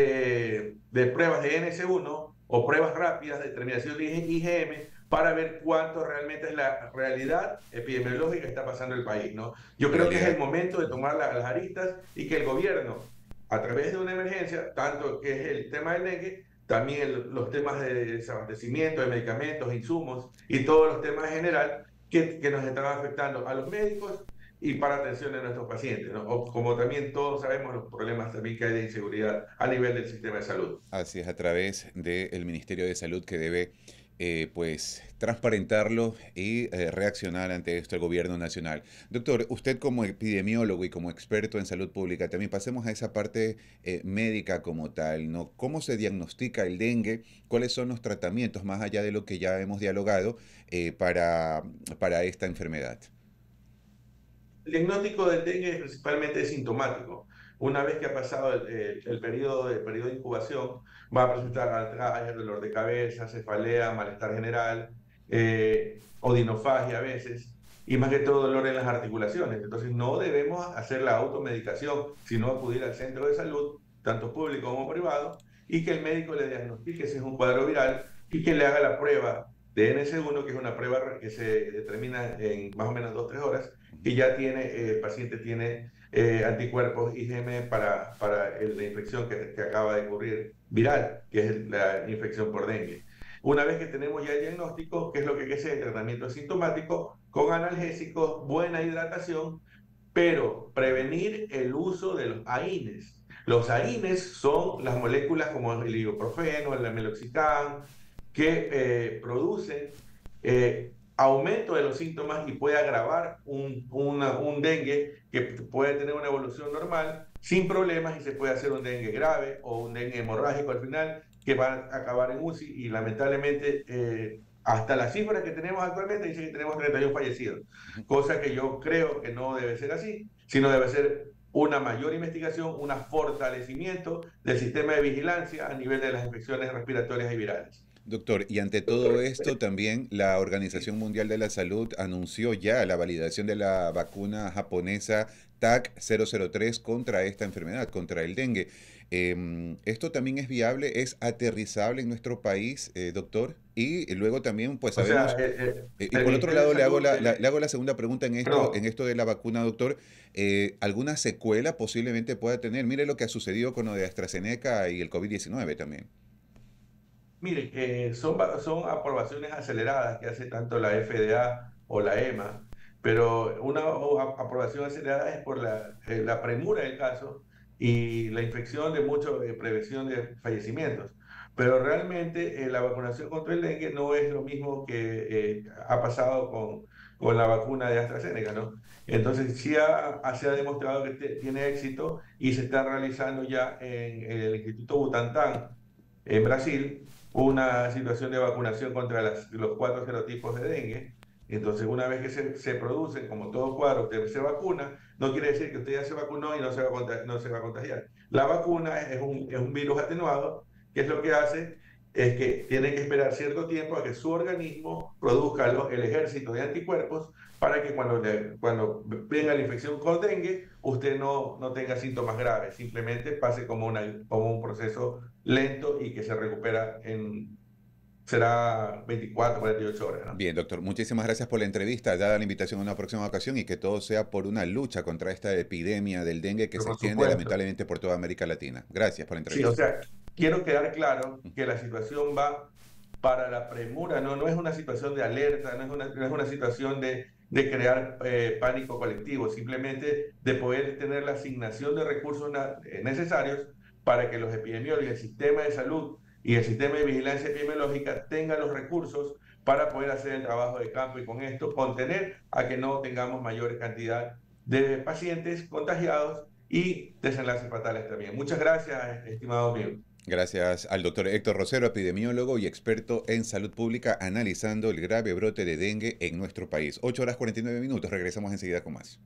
de, de pruebas de N S uno o pruebas rápidas de determinación de I G M para ver cuánto realmente es la realidad epidemiológica que está pasando en el país, ¿no? Yo creo que es el momento de tomar la, las aristas, y que el gobierno, a través de una emergencia, tanto que es el tema del dengue, también el, los temas de desabastecimiento de medicamentos, insumos y todos los temas en general que, que nos están afectando a los médicos y para atención de nuestros pacientes, ¿no? O, como también todos sabemos los problemas también que hay de inseguridad a nivel del sistema de salud. Así es, a través del Ministerio de Salud, que debe eh, pues transparentarlo y eh, reaccionar ante esto el gobierno nacional. Doctor, usted como epidemiólogo y como experto en salud pública, también pasemos a esa parte eh, médica como tal, ¿no? ¿Cómo se diagnostica el dengue? ¿Cuáles son los tratamientos, más allá de lo que ya hemos dialogado, eh, para, para esta enfermedad? El diagnóstico del dengue es principalmente sintomático. Una vez que ha pasado el, el, el, periodo, el periodo de incubación, va a presentar artralgia, dolor de cabeza, cefalea, malestar general, eh, odinofagia a veces, y más que todo dolor en las articulaciones. Entonces no debemos hacer la automedicación, sino acudir al centro de salud, tanto público como privado, y que el médico le diagnostique si es un cuadro viral y que le haga la prueba de N S uno, que es una prueba que se determina en más o menos dos o tres horas, y ya tiene, eh, el paciente tiene eh, anticuerpos I G M para, para el, la infección que, que acaba de ocurrir viral, que es la infección por dengue. Una vez que tenemos ya el diagnóstico, ¿qué es lo que hay que hacer? El tratamiento sintomático con analgésicos, buena hidratación, pero prevenir el uso de los A I N E S. Los A I N E S son las moléculas como el ibuprofeno, el meloxicam, que eh, producen eh, aumento de los síntomas y puede agravar un, una, un dengue que puede tener una evolución normal sin problemas, y se puede hacer un dengue grave o un dengue hemorrágico al final, que va a acabar en U C I, y lamentablemente eh, hasta la cifra que tenemos actualmente dice que tenemos treinta y uno fallecidos, cosa que yo creo que no debe ser así, sino debe ser una mayor investigación, un fortalecimiento del sistema de vigilancia a nivel de las infecciones respiratorias y virales. Doctor, y ante todo esto también la Organización Mundial de la Salud anunció ya la validación de la vacuna japonesa T A C cero cero tres contra esta enfermedad, contra el dengue. Eh, ¿Esto también es viable, es aterrizable en nuestro país, eh, doctor? Y luego también, pues sabemos... O sea, eh, eh, eh, y por otro Ministerio lado, de le hago Salud, la, la- eh, le hago la segunda pregunta en esto, no. en esto de la vacuna, doctor. Eh, ¿alguna secuela posiblemente pueda tener? Mire lo que ha sucedido con lo de AstraZeneca y el COVID diecinueve también. Mire, eh, son, va- son aprobaciones aceleradas que hace tanto la F D A o la E M A, pero una o- a- aprobación acelerada es por la, eh, la premura del caso y la infección de mucho, de prevención de fallecimientos. Pero realmente eh, la vacunación contra el dengue no es lo mismo que eh, ha pasado con, con la vacuna de AstraZeneca, ¿no? Entonces sí ha, ha- se ha demostrado que te- tiene éxito y se está realizando ya en el Instituto Butantan en Brasil una situación de vacunación contra las- los cuatro serotipos de dengue. Entonces, una vez que se, se producen, como todo cuadro, usted se vacuna, no quiere decir que usted ya se vacunó y no se va a contagiar. No se va a contagiar. La vacuna es un, es un virus atenuado, que es lo que hace, es que tiene que esperar cierto tiempo a que su organismo produzca lo- el ejército de anticuerpos para que cuando, le- cuando venga la infección con dengue, usted no, no tenga síntomas graves, simplemente pase como, una, como un proceso lento y que se recupera en, será veinticuatro, cuarenta y ocho horas, ¿no? Bien, doctor, muchísimas gracias por la entrevista, dada la invitación a una próxima ocasión y que todo sea por una lucha contra esta epidemia del dengue que Pero se por extiende supuesto. lamentablemente por toda América Latina. Gracias por la Sí, entrevista. o sea, quiero quedar claro que la situación va para la premura, no, no es una situación de alerta, no es una, no es una situación de, de crear eh, pánico colectivo, simplemente de poder tener la asignación de recursos na- eh, necesarios para que los epidemiólogos, el sistema de salud y el sistema de vigilancia epidemiológica tengan los recursos para poder hacer el trabajo de campo y con esto contener a que no tengamos mayor cantidad de pacientes contagiados y desenlaces fatales también. Muchas gracias, estimado amigo. Gracias al doctor Héctor Rosero, epidemiólogo y experto en salud pública, analizando el grave brote de dengue en nuestro país. ocho horas cuarenta y nueve minutos, regresamos enseguida con más.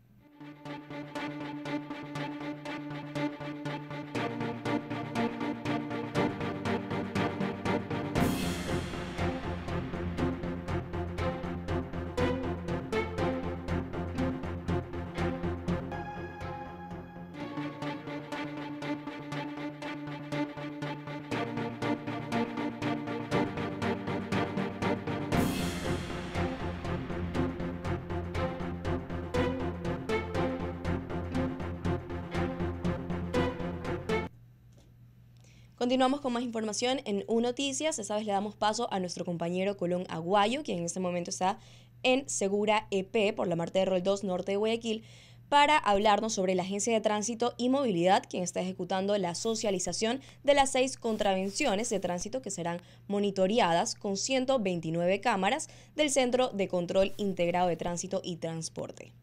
Continuamos con más información en U Noticias. Esta vez le damos paso a nuestro compañero Colón Aguayo, quien en este momento está en Segura E P por la Marta de Rol dos Norte de Guayaquil, para hablarnos sobre la Agencia de Tránsito y Movilidad, quien está ejecutando la socialización de las seis contravenciones de tránsito que serán monitoreadas con ciento veintinueve cámaras del Centro de Control Integrado de Tránsito y Transporte.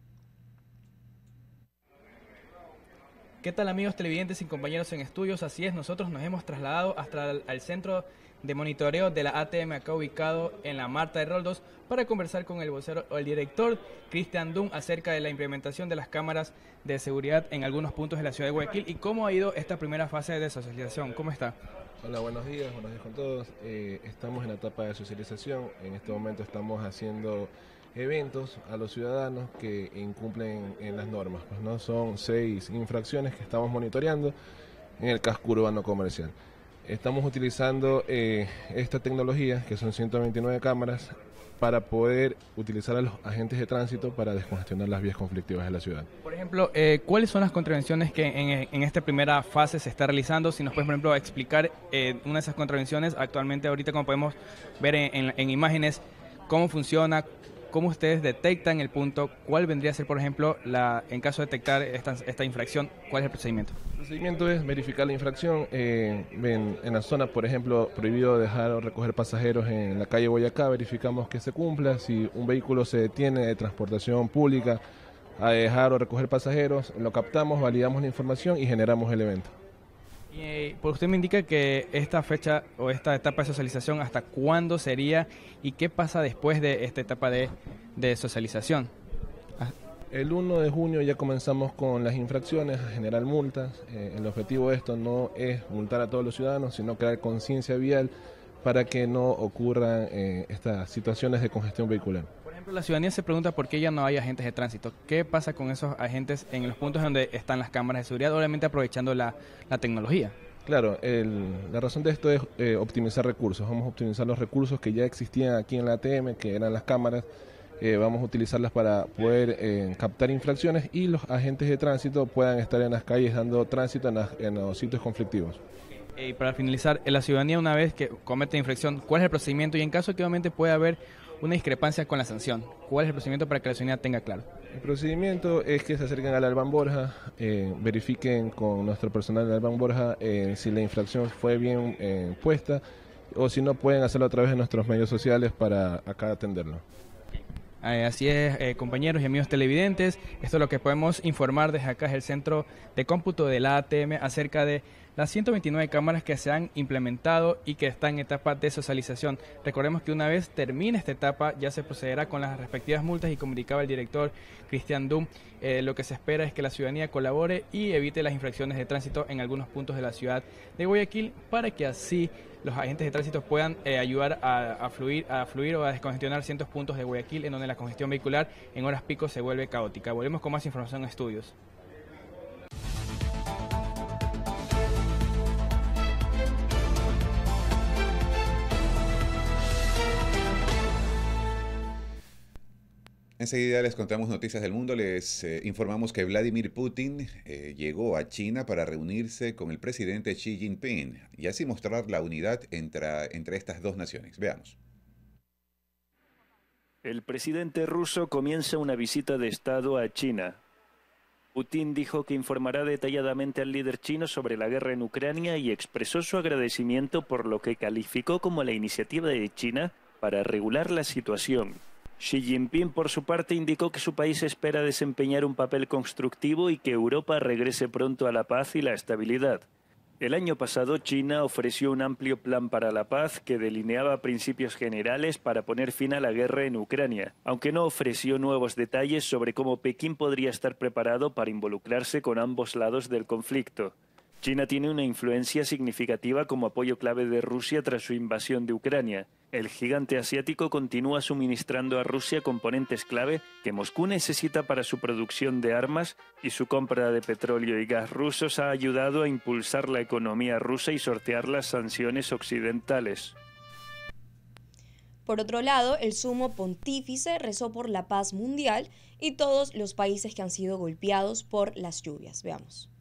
¿Qué tal, amigos televidentes y compañeros en estudios? Así es, nosotros nos hemos trasladado hasta el al centro de monitoreo de la A T M, acá ubicado en la Marta de Roldos, para conversar con el vocero o el director Cristian Dunn acerca de la implementación de las cámaras de seguridad en algunos puntos de la ciudad de Guayaquil y cómo ha ido esta primera fase de socialización. ¿Cómo está? Hola, buenos días, buenos días con todos. Eh, estamos en la etapa de socialización. En este momento estamos haciendo eventos a los ciudadanos que incumplen en las normas. Pues no son seis infracciones que estamos monitoreando en el casco urbano comercial. Estamos utilizando eh, esta tecnología, que son ciento veintinueve cámaras, para poder utilizar a los agentes de tránsito para descongestionar las vías conflictivas de la ciudad. Por ejemplo, eh, ¿cuáles son las contravenciones que en, en esta primera fase se está realizando? Si nos puedes, por ejemplo, explicar eh, una de esas contravenciones actualmente, ahorita como podemos ver en, en, en imágenes, cómo funciona, cómo ustedes detectan el punto, cuál vendría a ser, por ejemplo, la, en caso de detectar esta, esta infracción, cuál es el procedimiento. El procedimiento es verificar la infracción. Eh, en, en la zona, por ejemplo, prohibido dejar o recoger pasajeros en la calle Boyacá, verificamos que se cumpla. Si un vehículo se detiene de transportación pública a dejar o recoger pasajeros, lo captamos, validamos la información y generamos el evento. Y eh, pues usted me indica que esta fecha o esta etapa de socialización, ¿hasta cuándo sería y qué pasa después de esta etapa de, de socialización? Ah. El uno de junio ya comenzamos con las infracciones, a generar multas. Eh, el objetivo de esto no es multar a todos los ciudadanos, sino crear conciencia vial para que no ocurran eh, estas situaciones de congestión vehicular. Por ejemplo, la ciudadanía se pregunta por qué ya no hay agentes de tránsito. ¿Qué pasa con esos agentes en los puntos donde están las cámaras de seguridad, obviamente aprovechando la, la tecnología? Claro, el, la razón de esto es eh, optimizar recursos. Vamos a optimizar los recursos que ya existían aquí en la A T M, que eran las cámaras. Eh, vamos a utilizarlas para poder eh, captar infracciones y los agentes de tránsito puedan estar en las calles dando tránsito en, las, en los sitios conflictivos. Y para finalizar, la ciudadanía, una vez que comete infracción, ¿cuál es el procedimiento? Y en caso que obviamente pueda haber una discrepancia con la sanción, ¿cuál es el procedimiento para que la ciudadanía tenga claro? El procedimiento es que se acerquen al Alban Borja, eh, verifiquen con nuestro personal del Alban Borja eh, si la infracción fue bien eh, puesta, o si no, pueden hacerlo a través de nuestros medios sociales para acá atenderlo. Eh, así es, eh, compañeros y amigos televidentes, esto es lo que podemos informar desde acá, es el Centro de Cómputo de la A T M acerca de las ciento veintinueve cámaras que se han implementado y que están en etapa de socialización. Recordemos que una vez termine esta etapa ya se procederá con las respectivas multas y comunicaba el director Cristian Dum. Eh, lo que se espera es que la ciudadanía colabore y evite las infracciones de tránsito en algunos puntos de la ciudad de Guayaquil para que así los agentes de tránsito puedan eh, ayudar a, a, fluir, a fluir o a descongestionar cientos puntos de Guayaquil en donde la congestión vehicular en horas pico se vuelve caótica. Volvemos con más información en estudios. Enseguida les contamos noticias del mundo. Les eh, informamos que Vladimir Putin eh, llegó a China para reunirse con el presidente Xi Jinping y así mostrar la unidad entre, entre estas dos naciones. Veamos. El presidente ruso comienza una visita de Estado a China. Putin dijo que informará detalladamente al líder chino sobre la guerra en Ucrania y expresó su agradecimiento por lo que calificó como la iniciativa de China para regular la situación. Xi Jinping, por su parte, indicó que su país espera desempeñar un papel constructivo y que Europa regrese pronto a la paz y la estabilidad. El año pasado, China ofreció un amplio plan para la paz que delineaba principios generales para poner fin a la guerra en Ucrania, aunque no ofreció nuevos detalles sobre cómo Pekín podría estar preparado para involucrarse con ambos lados del conflicto. China tiene una influencia significativa como apoyo clave de Rusia tras su invasión de Ucrania. El gigante asiático continúa suministrando a Rusia componentes clave que Moscú necesita para su producción de armas y su compra de petróleo y gas rusos ha ayudado a impulsar la economía rusa y sortear las sanciones occidentales. Por otro lado, el sumo pontífice rezó por la paz mundial y todos los países que han sido golpeados por las lluvias. Veamos.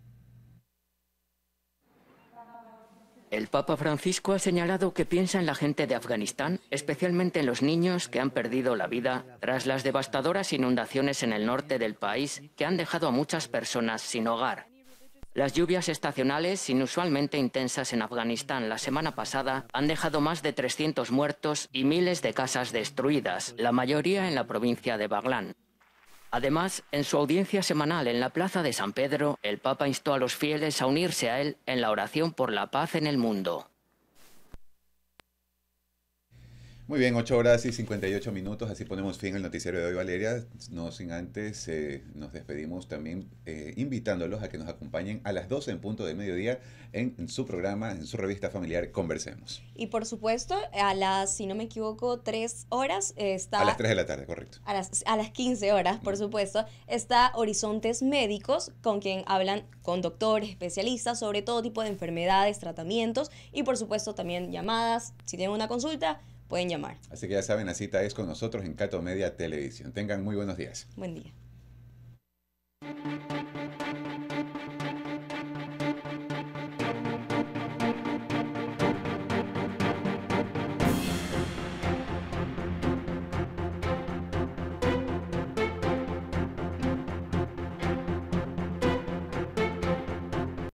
El Papa Francisco ha señalado que piensa en la gente de Afganistán, especialmente en los niños que han perdido la vida tras las devastadoras inundaciones en el norte del país que han dejado a muchas personas sin hogar. Las lluvias estacionales, inusualmente intensas en Afganistán la semana pasada, han dejado más de trescientos muertos y miles de casas destruidas, la mayoría en la provincia de Baghlan. Además, en su audiencia semanal en la Plaza de San Pedro, el Papa instó a los fieles a unirse a él en la oración por la paz en el mundo. Muy bien, ocho horas y cincuenta y ocho minutos, así ponemos fin al noticiero de hoy, Valeria. No sin antes, eh, nos despedimos también eh, invitándolos a que nos acompañen a las doce en punto de mediodía en, en su programa, en su revista familiar Conversemos. Y por supuesto, a las, si no me equivoco, tres horas está... A las tres de la tarde, correcto. A las, a las quince horas, por supuesto, está Horizontes Médicos, con quien hablan con doctores, especialistas sobre todo tipo de enfermedades, tratamientos y por supuesto también llamadas. Si tienen una consulta, pueden llamar. Así que ya saben, la cita es con nosotros en Cato Media Televisión. Tengan muy buenos días. Buen día.